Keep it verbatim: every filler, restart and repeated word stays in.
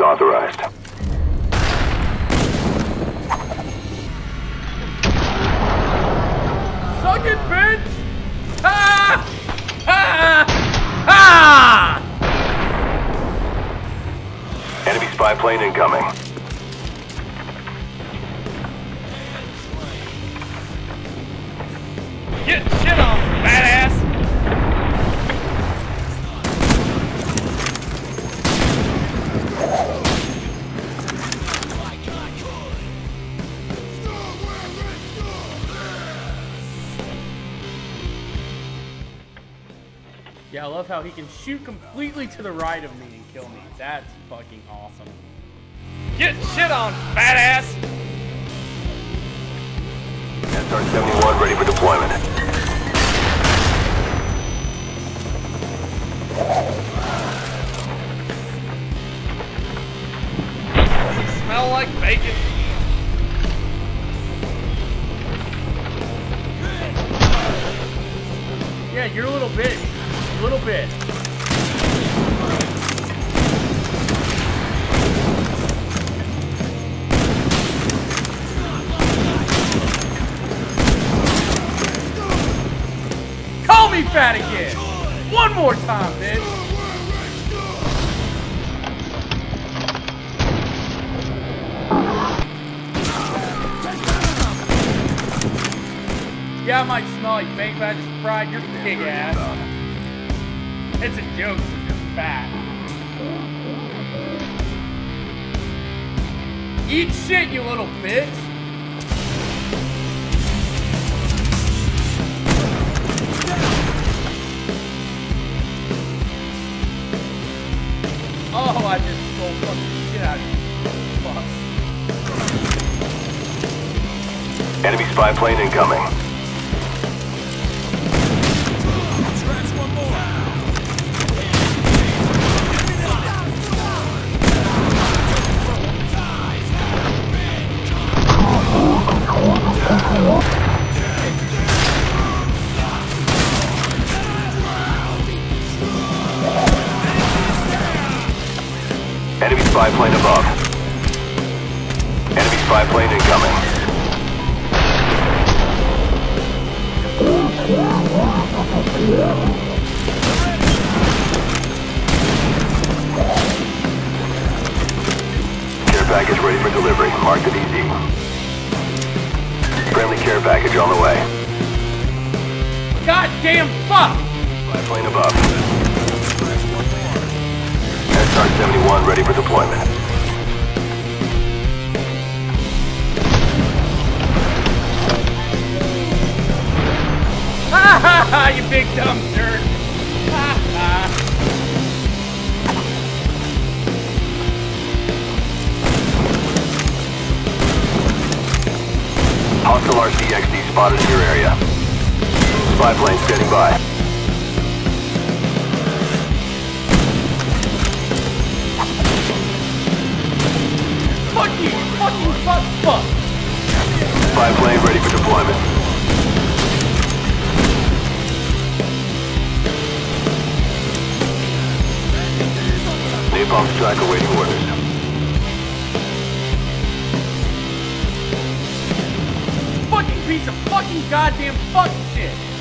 authorized. Suck it, bitch! Ah! Ah! Ah! Enemy spy plane incoming. Get shit on, badass! Yeah, I love how he can shoot completely to the right of me and kill me. That's fucking awesome. Get shit on, badass! S R seventy-one ready for deployment. Smell like bacon. Yeah, you're a little bitch. A little bit. Call me fat again! One more time, bitch! Yeah, I might smell like bacon, but I just fried your pig ass. It's a joke, because you're fat. Eat shit, you little bitch! Oh, I just stole fucking shit out of you. Fuck. Enemy spy plane incoming. Enemy spy plane above. Enemy spy plane incoming. Care package ready for delivery. Marked at E Z. Friendly care package on the way. Goddamn fuck! Spy plane above. S R seventy-one ready for deployment. Ha ha ha, you big dumb jerk! Ha ha! Hostile R C X D spotted in your area. Spy plane standing by. Fuck you! Fucking fuck fuck! Spy plane ready for deployment. Napalm strike awaiting orders. Fucking piece of fucking goddamn fuck shit!